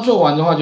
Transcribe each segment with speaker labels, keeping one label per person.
Speaker 1: 做完的话就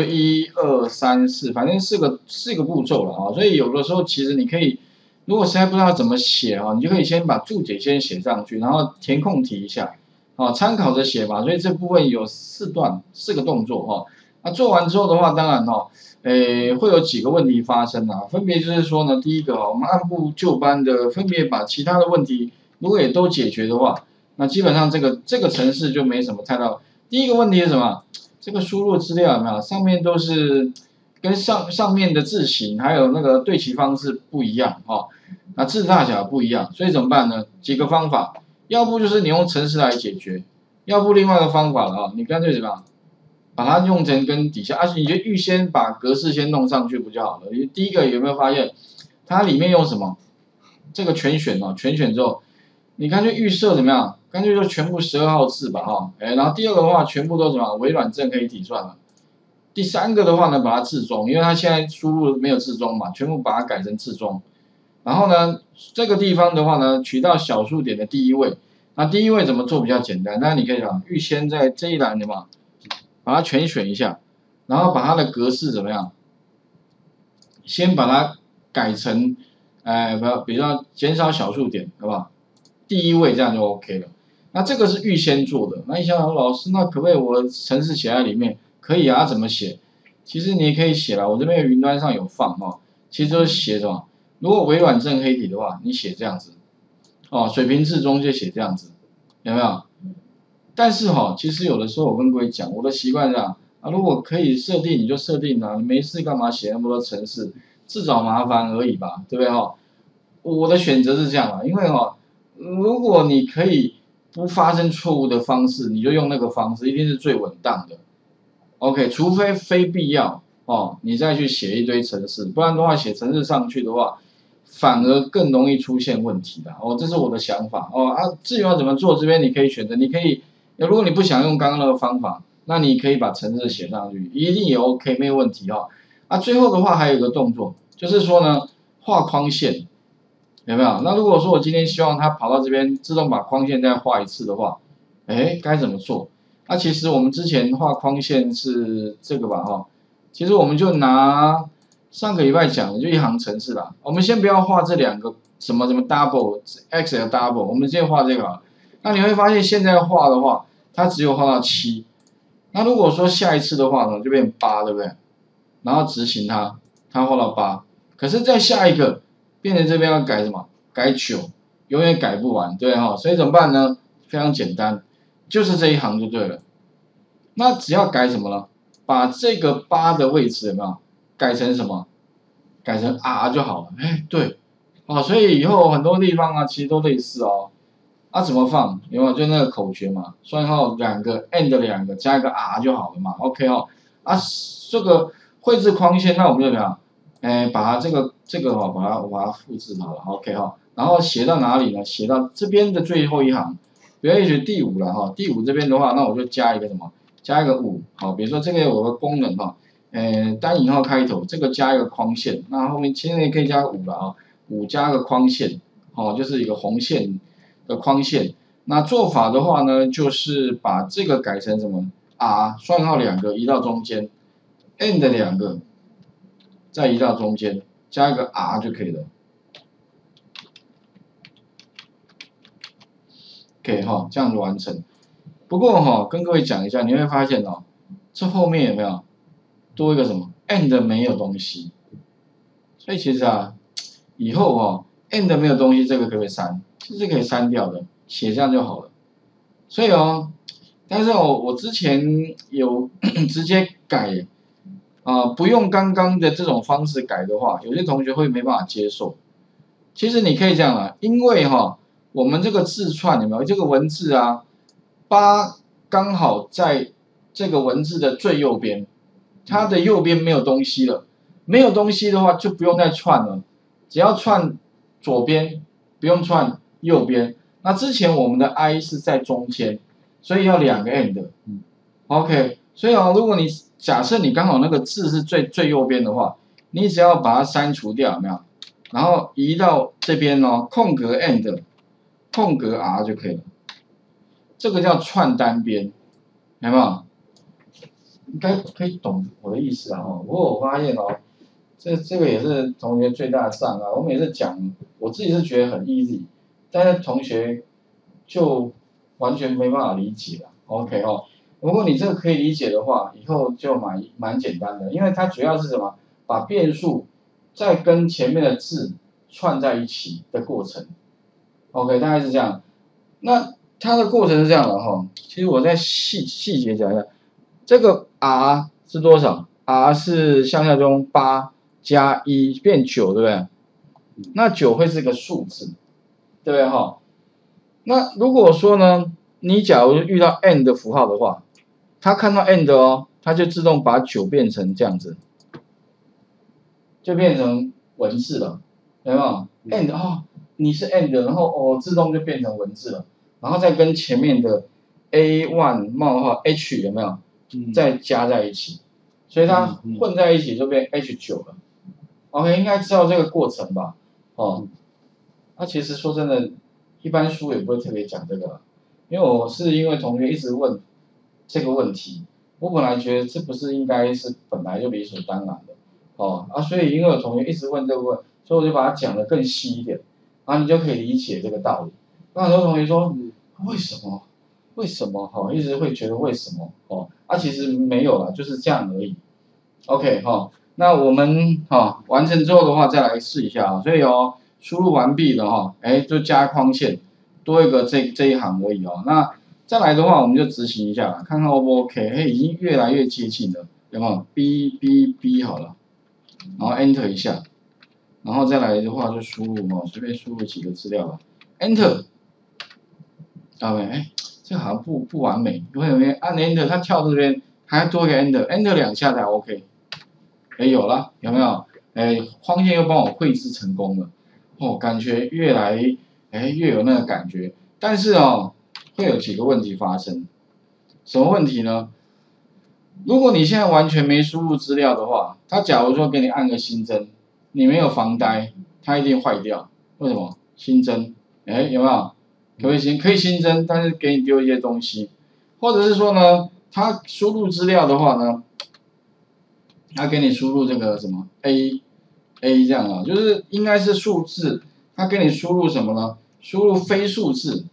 Speaker 1: 1、2、3、4，反正四个步骤了啊。所以有的时候其实你可以，如果实在不知道怎么写啊，你就可以先把注解先写上去，然后填空题一下，啊，参考着写吧。所以这部分有4个动作哈。那做完之后的话，当然哈，会有几个问题发生啊，分别就是说呢，第一个我们按部就班的分别把其他的问题如果也都解决的话，那基本上这个程式就没什么太大。第一个问题是什么？这个输入资料有没有？上面都是跟上面的字形还有那个对齐方式不一样哈，那字大小不一样，所以怎么办呢？几个方法，要不就是你用程式来解决，要不另外一个方法了啊，你干脆怎么样？把它用成跟底下，而且你就预先把格式先弄上去不就好了？第一个有没有发现，它里面用什么？这个全选哦，全选之后，你干脆预设怎么样？干脆就全部12号字吧哈，然后第二个的话，全部都什么微软正可以体算了。第三个的话呢，把它置中，因为它现在输入没有置中嘛，全部把它改成置中。然后呢，这个地方的话呢，取到小数点的第一位。那第一位怎么做比较简单？那你可以讲预先在这一栏的嘛。把它全选一下，然后把它的格式怎么样？先把它改成，比较减少小数点，好不好？第一位这样就 OK 了。那这个是预先做的。那你想想，老师，那可不可以我程式写在里面？可以啊，怎么写？其实你也可以写了，我这边云端上有放哦。其实就是写什么？如果微软正黑体的话，你写这样子，哦，水平置中就写这样子，有没有？但是哈，其实有的时候我跟各位讲，我的习惯是啊，如果可以设定你就设定啊，你没事干嘛写那么多程式，自找麻烦而已吧，对不对哈？我的选择是这样啊，因为哈，如果你可以不发生错误的方式，你就用那个方式，一定是最稳当的。OK， 除非必要哦，你再去写一堆程式，不然的话写程式上去的话，反而更容易出现问题的哦，这是我的想法哦啊。至于要怎么做，这边你可以选择，你可以。如果你不想用刚刚那个方法，那你可以把程式写上去，一定也 OK， 没有问题哈。啊，最后的话还有一个动作，就是说呢，画框线，有没有？那如果说我今天希望它跑到这边自动把框线再画一次的话，该怎么做？那其实我们之前画框线是这个吧哈，其实我们就拿上个礼拜讲的就一行程式啦，我们先不要画这两个什么 double XL double， 我们先画这个。那你会发现现在画的话，它只有画到7。那如果说下一次的话呢，就变8，对不对？然后执行它，它画到8。可是再下一个，变成这边要改什么？改9，永远改不完，对哈？所以怎么办呢？非常简单，就是这一行就对了。那只要改什么呢？把这个8的位置有没有改成什么？改成 R 就好了。对，所以以后很多地方啊，其实都类似哦。怎么放？有没有？就那个口诀嘛，算号2个 ，and 2个，加一个 R 就好了嘛。OK 哦。这个绘制框线，那我们就怎么样？把它这个把它复制好了 ，OK 哈。然后写到哪里呢？写到这边的最后一行，比如写第5了哈。第5这边的话，那我就加一个什么？加一个5，好，比如说这个有个功能哈，单引号开头，这个加一个框线，那后面其实也可以加个5了啊，5加个框线，就是一个红线的框线。那做法的话呢，就是把这个改成什么 R 算号2个移到中间 ，and 2个再移到中间，加一个 R 就可以了。OK 哈，这样子完成。不过跟各位讲一下，你会发现这后面有没有多一个什么 and 没有东西？所以其实以后and 没有东西，这个可不可以删？其实可以删掉的，写这样就好了。所以但是我之前有直接改不用刚刚的这种方式改的话，有些同学会没办法接受。其实你可以这样啊，因为我们这个字串有没有这个文字8刚好在这个文字的最右边，它的右边没有东西了，没有东西的话就不用再串了，只要串左边，不用串右边。那之前我们的 I 是在中间，所以要2个 and。OK， 所以如果你假设你刚好那个字是最右边的话，你只要把它删除掉，有没有？然后移到这边空格 and， 空格 R 就可以了。这个叫串单边，有没有？ 应该可以懂我的意思啊哦。不过我发现哦，这个也是同学最大的障碍。我每次讲，我自己是觉得很 easy， 但是同学就完全没办法理解了。OK 哦，如果你这个可以理解的话，以后就蛮简单的，因为它主要是什么？把变数再跟前面的字串在一起的过程。OK， 大概是这样。那它的过程是这样的哈，其实我再细节讲一下，这个 r 是多少 ？r 是向下中8加1变9，对不对？那9会是个数字，对不对哈？那如果说呢，你假如遇到 and 符号的话，它看到 and 哦，它就自动把9变成这样子，就变成文字了，有没有 ？and 哦，你是 and， 然后哦，自动就变成文字了，然后再跟前面的 A1 冒号 H 有没有？再加在一起，所以它混在一起就变 H9了。OK， 应该知道这个过程吧？哦，那其实说真的，一般书也不会特别讲这个，因为我是因为同学一直问这个问题，我本来觉得这不是应该是本来就理所当然的，哦啊，所以因为有同学一直问这个问，所以我就把它讲得更细一点，然后你就可以理解这个道理。那很多同学说，为什么？为什么？哈、一直会觉得为什么？哦，啊，其实没有啦，就是这样而已。OK 哈、那我们完成之后的话，再来试一下啊。所以哦，输入完毕了哈，哎，就加框线，多一个这一行而已哦。那再来的话，我们就执行一下，看看 O 不 OK？ 哎，已经越来越接近了，有没有 ？B 好了，然后 Enter 一下，然后再来的话就输入哦，随便输入几个资料吧 ，Enter。哎，这好像不完美，因为按 Enter 它跳这边还要多一个 Enter 2下才 OK。哎，有了，有没有？哎，框线又帮我绘制成功了，哦，感觉越有那个感觉。但是哦，会有几个问题发生。什么问题呢？如果你现在完全没输入资料的话，它假如说给你按个新增，你没有防呆，它一定坏掉。为什么？新增，哎，有没有？可以新增，但是给你丢一些东西，或者是说呢，它输入资料的话呢？他给你输入这个什么 A 这样啊，就是应该是数字，他给你输入什么呢？输入非数字，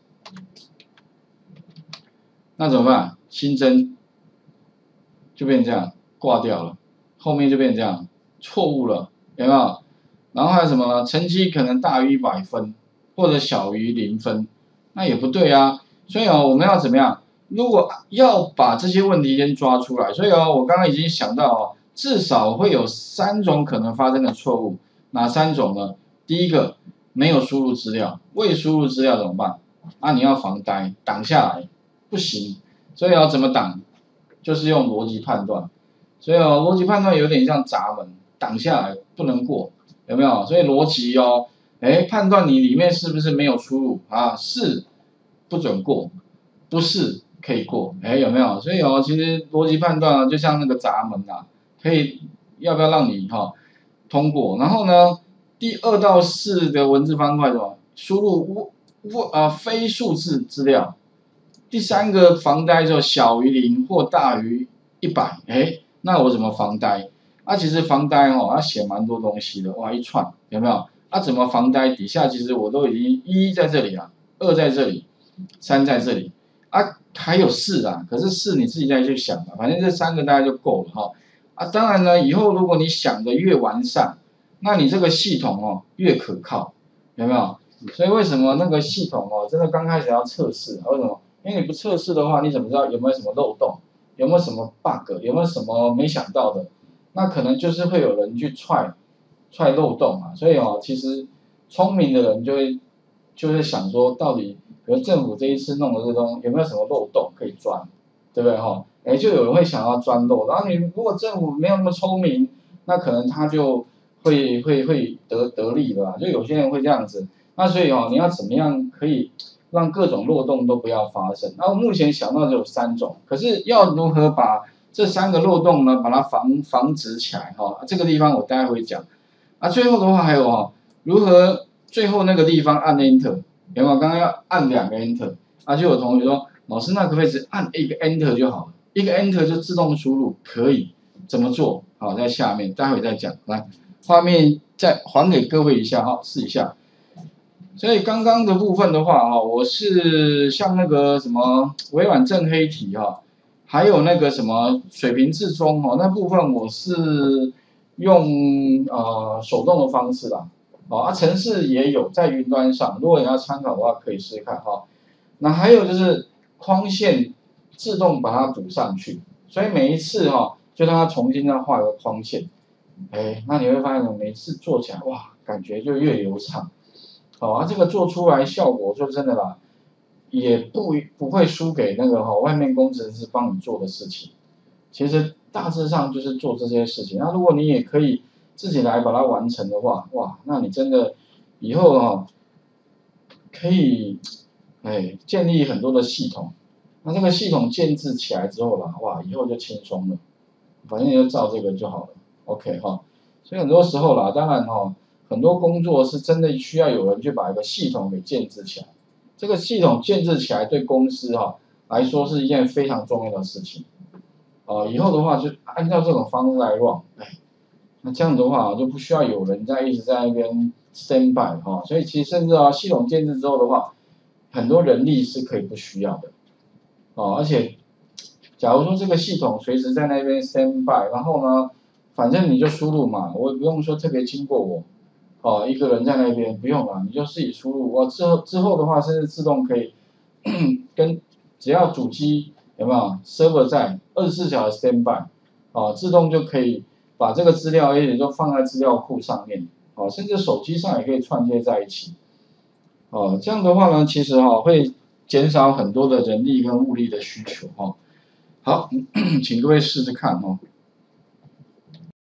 Speaker 1: 那怎么办？新增就变成这样，挂掉了，后面就变成这样，错误了，有没有？然后还有什么呢？成绩可能大于100分，或者小于0分，那也不对啊。所以哦，我们要怎么样？如果要把这些问题先抓出来，所以哦，我刚刚已经想到哦。至少会有3种可能发生的错误，哪3种呢？第一个，没有输入资料，未输入资料怎么办？啊，你要防呆，挡下来，不行。所以要怎么挡？就是用逻辑判断。所以哦，逻辑判断有点像闸门，挡下来不能过，有没有？所以逻辑哦，哎，判断你里面是不是没有输入啊？是不准过，不是可以过，哎，有没有？所以哦，其实逻辑判断就像那个闸门啊。可以要不要让你通过？然后呢，第2到4的文字方块什么？输入非数字资料。第3个防呆就小于0或大于100，哎，那我怎么防呆？其实防呆它写蛮多东西的，哇，一串有没有？怎么防呆？底下其实我都已经1在这里啊，2在这里，3在这里还有4啊，可是4你自己再去想吧，反正这3个大概就够了当然呢，以后如果你想的越完善，那你这个系统越可靠，有没有？所以为什么那个系统真的刚开始要测试？为什么？因为你不测试的话，你怎么知道有没有什么漏洞，有没有什么 bug， 有没有什么没想到的？那可能就是会有人去踹漏洞啊。所以其实聪明的人就会想说，到底比如政府这一次弄的这东西有没有什么漏洞可以钻，对不对就有人会想要钻漏，然后你如果政府没有那么聪明，那可能他就会得利的啦，就有些人会这样子。那所以你要怎么样可以让各种漏洞都不要发生？那我目前想到只有3种，可是要如何把这3个漏洞呢，把它防止起来这个地方我待会会讲。最后的话还有如何最后那个地方按 Enter， 有没有？刚刚要按2个 Enter，就有同学说老师那可不可以只按1个 Enter 就好了？ 一个 Enter 就自动输入，可以怎么做？好，在下面待会再讲。来，画面再还给各位一下哈，试一下。所以刚刚的部分的话哈，我是像那个什么微软正黑体哈，还有那个什么水平至中哦，那部分我是用手动的方式啦。程式也有在云端上，如果你要参考的话，可以试试看哈。那还有就是框线自动把它补上去，所以每一次就让它重新再画一个框线，那你会发现每次做起来哇，感觉就越流畅。这个做出来效果说真的啦，也不会输给那个外面工程师帮你做的事情。其实大致上就是做这些事情。那如果你也可以自己来把它完成的话，哇，那你真的以后可以建立很多的系统。那这个系统建制起来之后啦，哇，以后就轻松了，反正你就照这个就好了。OK 所以很多时候啦，当然很多工作是真的需要有人去把一个系统给建制起来。这个系统建制起来对公司来说是一件非常重要的事情。以后的话就按照这种方式来 run， 那这样的话就不需要有人一直在那边 stand by 所以其实甚至系统建制之后的话，很多人力是可以不需要的。而且假如说这个系统随时在那边 stand by， 然后呢，反正你就输入嘛，我也不用说特别经过我，一个人在那边不用啦，你就自己输入，之后的话甚至自动可以只要主机有没有 server 在24小时 stand by， 自动就可以把这个资料也就放在资料库上面，甚至手机上也可以串接在一起，这样的话呢，其实会减少很多的人力跟物力的需求好，请各位试试看